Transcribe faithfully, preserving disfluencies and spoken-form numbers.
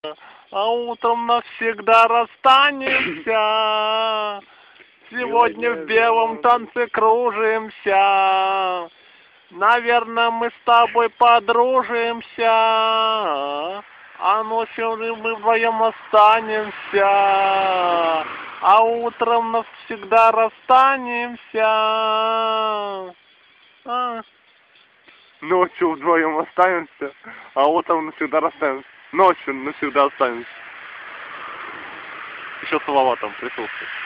А утром навсегда расстанемся. Сегодня в белом танце кружимся. Наверное, мы с тобой подружимся. А ночью мы вдвоем останемся. А утром навсегда расстанемся. А. Ночью вдвоем останемся, а утром навсегда расстанемся. Ночью навсегда останемся. Еще слова там присутствуют.